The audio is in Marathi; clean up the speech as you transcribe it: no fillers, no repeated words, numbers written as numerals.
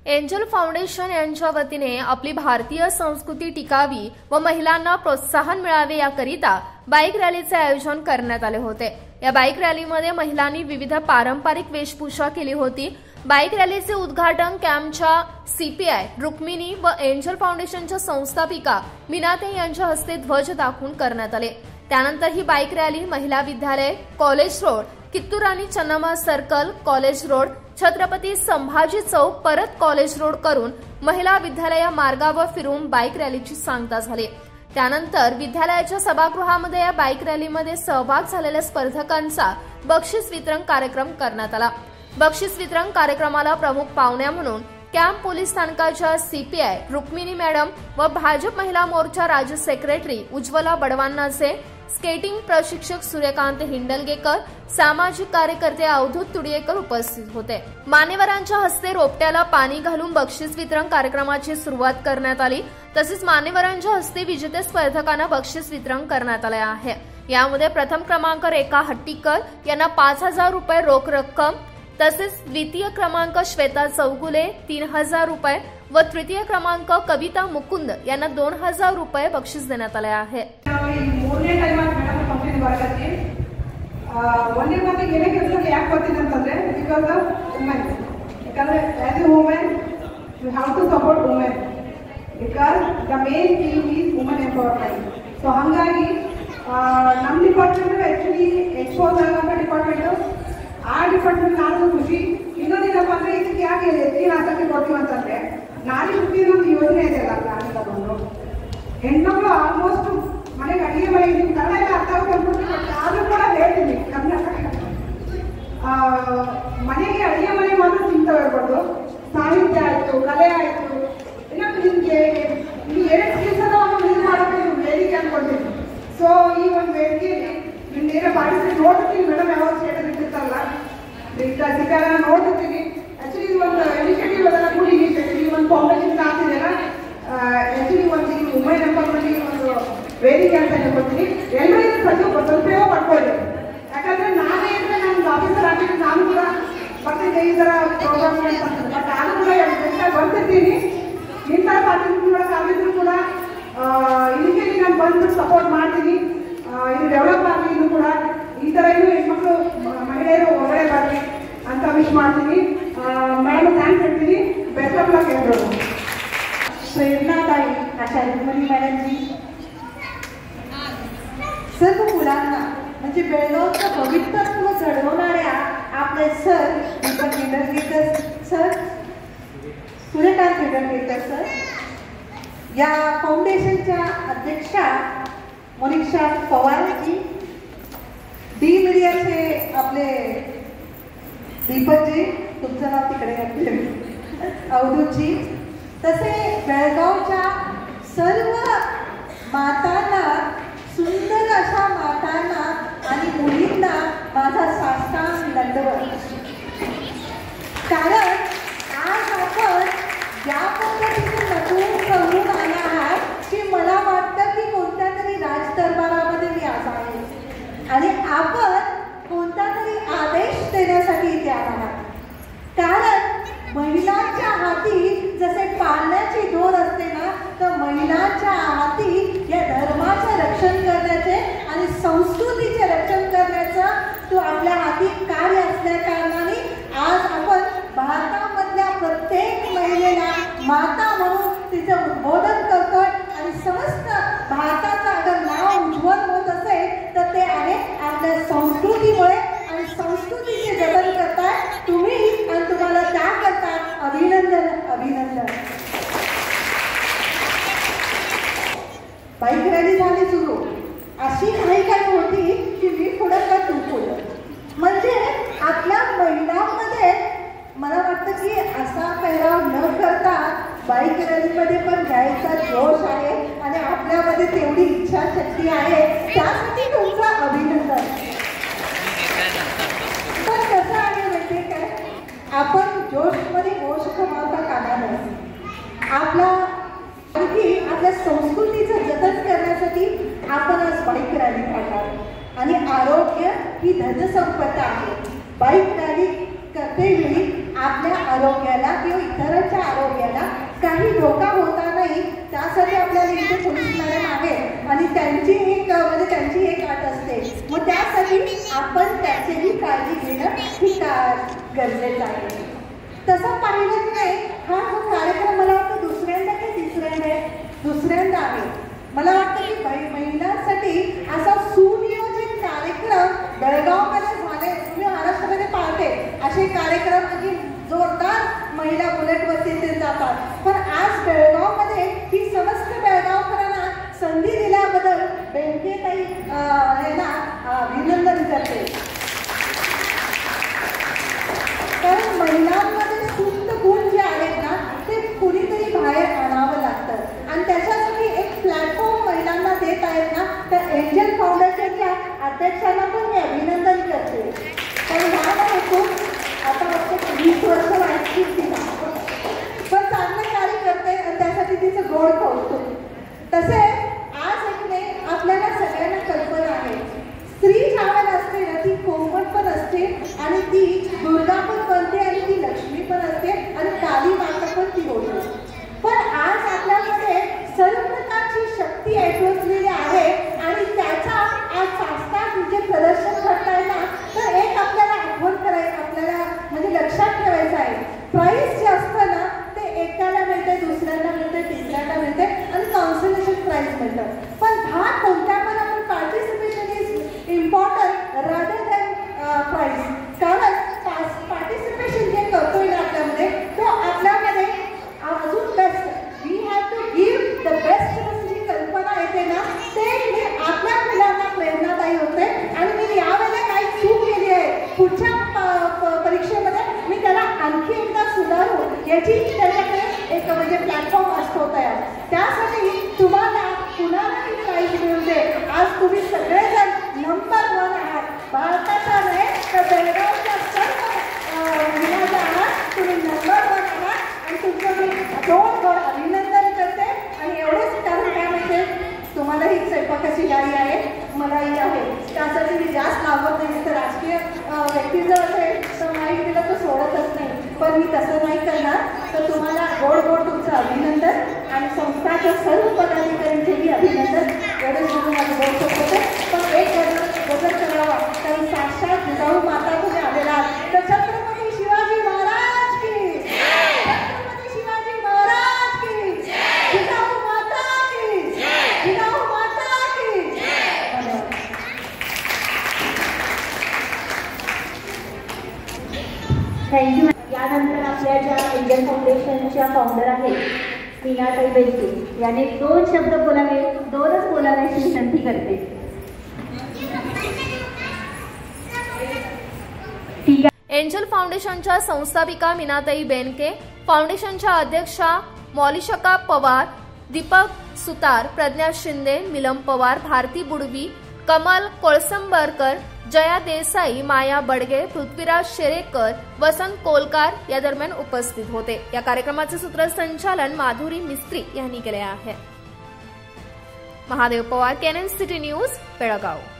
एंजल फाउंडेशन यांच्या वतीने आपली भारतीय संस्कृती टिकावी व महिलांना प्रोत्साहन मिळावे याकरिता बाईक रॅलीचे आयोजन करण्यात आले होते। या बाईक रॅलीमध्ये महिलांनी विविध पारंपरिक वेशभूषा केली होती। बाईक रॅलीचे उद्घाटन कॅम्पच्या सीपीआय रुक्मिणी व एंजल फाउंडेशनच्या संस्थापिका मीनाताई यांच्या हस्ते ध्वज दाखवून करण्यात आले। त्यानंतर ही बाईक रॅली महिला विद्यालय, college road, Kittur Rani Channamma circle, college road, Chhatrapati Sambhaji चौक, परत कॉलेज रोड करून महिला विद्यालय मार्गावर फिरून बाईक रॅलीची सांगता झाली। त्यानंतर विद्यालयाच्या सभागृहामध्ये या बाईक रॅलीमध्ये सहभाग झालेल्या स्पर्धकांचा बक्षीस वितरण कार्यक्रम करण्यात आला। बक्षीस वितरण कार्यक्रमाला प्रमुख पाहुण्या म्हणून कॅम्प पोलीस स्थानकाच्या सीपीआय रुक्मिणी मॅडम व भाजप महिला मोर्चा राज्य सेक्रेटरी उज्ज्वला बडवांनाचे, स्केटिंग प्रशिक्षक सूर्यकांत हिंडलगेकर, सामाजिक कार्यकर्ते अवधूत तुडियेकर उपस्थित होते। मान्यवरांच्या हस्ते रोपट्याला पाणी घालून बक्षीस वितरण कार्यक्रमाची सुरुवात करण्यात आली। तसेच मान्यवरांच्या हस्ते विजेते स्पर्धकांना बक्षीस वितरण करण्यात आले आहे। यामध्ये प्रथम क्रमांक रेखा हट्टीकर यांना 5000 रुपये रोख रक्कम, तसेच द्वितीय क्रमांक श्वेता चौगुले 3000 रुपये व तृतीय क्रमांक कविता मुकुंद यांना 2000 रुपये बक्षीस देण्यात आले आहे। ನಮ್ಮ ಡಿಪಾರ್ಟ್ಮೆಂಟ್ ಆಕ್ಚುಲಿ ಎಕ್ಸ್ಪೋಸ್ ಆಗುವಂತ ಡಿಪಾರ್ಟ್ಮೆಂಟ್ ಆ ಡಿಪಾರ್ಟ್ಮೆಂಟ್ ನಾನು ಖುಷಿ। ಇನ್ನೊಂದೇನಪ್ಪ ಅಂದ್ರೆ ಇದಕ್ಕೆ ಯಾಕೆ ಹೆಚ್ಚಿನ ಆಸಕ್ತಿ ಕೊಡ್ತೀವಿ ಅಂತಂದ್ರೆ ನಾರಿ ಶಕ್ತಿ ನಮ್ದು ಯೋಜನೆ ಇದೆಯಲ್ಲ ಗ್ರಾಮೀಣದೊಂದು ಹೆಣ್ಮಕ್ಳು ಆಲ್ಮೋಸ್ಟ್ ಮನೆಗೆ ಅಡಿಗೆ ಮನೆ ಕನ್ನಡ ಎಲ್ಲ ಅರ್ಥ ಆಗುತ್ತೆ ಆದ್ರೂ ಕೂಡ ಹೇಳ್ತೀನಿ ಕರ್ನಾಟಕ ಮನೆಗೆ ಅಡಿಗೆ ಮನೆ ಮಾತ್ರ ಚಿಂತೆ ಇರ್ಬಾರ್ದು, ಸಾಹಿತ್ಯ ಆಯ್ತು, ಕಲೆ ಆಯ್ತು, ಇನ್ನೊಂದು ನಿಮ್ಗೆ ಈ 2 ಸ್ಕಿಲ್ಸ್ ಯೂಸ್ ಮಾಡೋಕೆ ವೇದಿಕೆ ಅನ್ಕೊಳ್ತೀನಿ। ಸೊ ಈ ಒಂದು ವೇದಿಕೆಯಲ್ಲಿ ನಿಮ್ಗೆ ಪಾರ್ಟಿಸಿಪೇಟ್ ನೋಡ್ತೀವಿ ಮೇಡಮ್, ಯಾವಾಗ ಸ್ಟೇಟಸ್ ಇಟ್ಟಿರ್ತಾರಲ್ಲ ಸಿಕ್ಕಾಗ ನೋಡ್ತಿರ್ತೀವಿ। ಆಕ್ಚುಲಿ ಇದು ಒಂದು ಇನಿಷಿಯೇಟಿವ್ ಅದೆಲ್ಲ ಕೂಡಿ ಇನಿಷಿಯೇಟಿವ್ ಈ ಒಂದು ಫೌಂಡೇಶನ್ ಆಗ್ತಿದೆಯಲ್ಲ, ಆಕ್ಚುಲಿ ಒಂದು ಈ ವುಮೆನ್ ಎಂಪವರ್ಮೆಂಟ್ ಒಂದು ವೇದಿಕೆ ಅಂತ ಹೇಳ್ಕೊಡ್ತೀನಿ। ಎಲ್ಲರೂ ಸ್ವಲ್ಪವೋ ಪಡ್ಕೊಳ್ಳಿ, ಯಾಕಂದ್ರೆ ನಾನೇ ಅಂದ್ರೆ ನಾನು ಆಫೀಸರ್ ಆಗಿದ್ದು ನಾನು ಕೂಡ ಬರ್ತಿದ್ದೆ ಈ ಥರ ಪ್ರೋಗ್ರಾಮ್ ಅಂತ, ಬಟ್ ನಾನು ಕೂಡ ಬರ್ತಿರ್ತೀನಿ। ಇಂಥ ಪಾರ್ಟಿಸಿಪೇಟ್ ಆಗಿದ್ರು ಕೂಡ ಇದಕ್ಕೆ ನಾನು ಬಂದು ಸಪೋರ್ಟ್ ಮಾಡ್ತೀನಿ। ಇದು ಡೆವಲಪ್ ಆಗಲಿ, ಇದು ಕೂಡ ಈ ಥರ ಇನ್ನೂ ಹೆಣ್ಮಕ್ಳು ಮಹಿಳೆಯರು ಹೊರಗಡೆ ಬರಲಿ ಅಂತ ವಿಶ್ ಮಾಡ್ತೀನಿ। ಮೇಡಮ್ ಥ್ಯಾಂಕ್ಸ್ ಹೇಳ್ತೀನಿ, ಬೆಸ್ಟ್ ಆಫ್ ಲಕ್ ಎಲ್ಲರೂ। प्रेरणादायी अशा रुक्मिणी मॅडमजी सर्व मुलांना म्हणजे बेळगावचं भवितव्य घडवणाऱ्या आपले sir Deepak Hindalgekar sir, Suryakant Hindalgekar sir, या फाउंडेशनच्या अध्यक्षा मोनिशा पवारजी, डी मीडियाचे आपले दीपकजी, तुमचं नाव तिकडे घातले, अवधूतजी, तसे बेळगावच्या सर्व मातांना, सुंदर अशा मातांना आणि मुलींना माझा साष्टांग दंडवत। कारण आज आपण या पद्धतीने नटून करून आला आहात की मला वाटतं की कोणत्या तरी राजदरबारामध्ये मी आज आहे आणि आपण कोणता तरी आदेश देण्यासाठी इथे आला आहात। कारण महिलांच्या हाती जसे पाळण्याची दोर असते ना, तर महिलांच्या हाती या धर्माचं रक्षण करण्याचे आणि संस्कृतीचे रक्षण करण्याचं तो आपल्या हाती कार्य असल्या कारणाने आज आपण भारतामधल्या प्रत्येक महिलेला माता म्हणून तिचं उद्बोधन करतोय आणि समस्त भारताचं अगर नाव उज्ज्वल होत असेल तर ते आहे आपल्या संस्कृतीमुळे आणि संस्कृतीचे जतन करताय तुम्ही आणि तुम्हाला त्याकरता अभिनंदन अभिनंदन। बाईक रॅली झाली सुरू, अशी काही होती की मी पुढं का तू पुढं, म्हणजे आपल्या महिलांमध्ये मला वाटतं की असा पेहराव न करता बाईक रॅलीमध्ये पण घ्यायचा जोश आहे आणि आपल्यामध्ये तेवढी इच्छाशक्ती आहे, त्यासाठी तुमचं अभिनंदन। पण कसं आहे माहितीये काय, आपण जोशमध्ये होश गमावता कामा नये। आपल्या संस्कृतीचं जतन करण्यासाठी आपण आज बाईक रॅली काढणार आणि आरोग्य ही धनसंपदा आहे। बाईक रॅली करतेवेळी आपल्या आरोग्याला किंवा इतरांच्या आरोग्याला काही धोका होता नाही, त्यासाठी आपल्याला इथे पोलीस मॅडम आहे आणि त्यांची एक अट असते. मग त्यासाठी आपण त्याचीही काळजी घेणं ही गरजेचं आहे. तसं पाहिलं नाही, हा जो कार्यक्रम मला वाटतं दुसऱ्यांदा की दुसऱ्यांदा आहे. मला वाटतं की महिलांसाठी असा सुनियोजित कार्यक्रम बेळगावमध्ये झाले. तुम्ही महाराष्ट्रामध्ये पाहते असे कार्यक्रम की जोरदार महिला बुलेटवरती ते जातात. पण आज बेळगावमध्ये ही समस्त बेळगावकरांना संधी दिल्याबद्दल बेनकेताई यांना अभिनंदन करते. कारण महिलांमध्ये सुप्त गुण जे आहेत ना ते कुणीतरी बाहेर आणावं लागतं आणि त्याच्यासाठी एक प्लॅटफॉर्म महिलांना देत आहेत ना. तर एंजल फाउंडेशनच्या अध्यक्षांना पण मी अभिनंदन करते. कारण ह्यामध्ये खूप आता फक्त 20 वर्ष वाटतील तिला, पण चांगलं कार्य करते आणि त्यासाठी तिचं गोड कौतुक. तसेच आज एक आपल्याला सगळ्यांना कल्पना आहे, स्त्री ज्यावेळेला असते ना ती कोमट पण असते आणि ती दुर्गा पण बनते आणि ती लक्ष्मी पण असते आणि काली माता पण ती होते. पण आज आपल्यामध्ये सर्व प्रकारची शक्ती ऐकवलेली आहे आणि त्याचा आज शास्त्रात जे प्रदर्शन करताय ना तर एक आपल्याला आठवण करायचं, आपल्याला म्हणजे लक्षात ठेवायचं आहे. प्राईज जे असतं ना ते एकाला मिळते, दुसऱ्याला मिळते, तिसऱ्याला मिळते आणि कॉन्सलेशन प्राईज मिळतं. पण भाग कोणत्या पण आपण participation is important rather than prize. कारण पार्टिसिपेशन जे करतोय ना आपल्यामध्ये तो आपल्यामध्ये अजून best we have to give the best जी कल्पना येते ना ते आपल्या मुलांना प्रेरणादायी होते. आणि मी यावेळेला काही चूक केली आहे, पुढच्या परीक्षेमध्ये मी त्याला आणखी एकदा सुधारू याची त्याच्याकडे एक म्हणजे प्लॅटफॉर्म असतो तयार. त्यासाठी तुम्हाला कुणालाही प्राईज मिळून दे. आज तुम्ही सगळेजण नंबर 1 आहात. भारताचा नाही तर बेळगावच्या सर्व मुलांचा आहात. तुम्ही नंबर 1 आहात आणि तुमचं मी गोड अभिनंदन करते. आणि एवढंच कारण काय म्हणजे तुम्हालाही स्वयंपाकाची गाडी आहे, मलाही आहे. त्यासाठी मी जास्त लावत नाही. तर राजकीय व्यक्ती जर असेल तर माहीत दिलं तर सोडतच नाही. पण मी तसं नाही करणार. तर तुम्हाला गोड तुमचं अभिनंदन आणि संस्थाच्या सर्व पदाधिकाऱ्यांचेही अभिनंदन. एवढेच म्हणून माझं बोलू शकते. पण एक गजर करावा कारण साक्षात जिजाऊ माता तुम्ही आलेला आहात. तर छत्रपती शिवाजी महाराज की, छत्रपती शिवाजी महाराज की, जिजाऊ माता की, जिजाऊ माता की. थँक्यू. यानंतर आपल्या ज्या इंडियन फाउंडेशनच्या फाउंडर आहेत मीनाताई बेनके याने 2 शब्द बोलावे, 2च बोलाव्याची विनंती करते. ठीक आहे. एंजल फाउंडेशनच्या संस्थापिका मीनाताई बेनके, फाउंडेशनच्या अध्यक्षा मौलिशका पवार, दीपक सुतार, प्रज्ञा शिंदे, मिलम पवार, भारती बुडवी, कमल कोळसंबरकर, जया देसाई, माया बडगे, पृथ्वीराज शेरेकर, वसंत कोलकार या दरम्यान उपस्थित होते. या कार्यक्रमाचे सूत्रसंचालन माधुरी मिस्त्री यांनी केले आहे. महादेव पवार, केनन सिटी न्यूज, बेळगाव.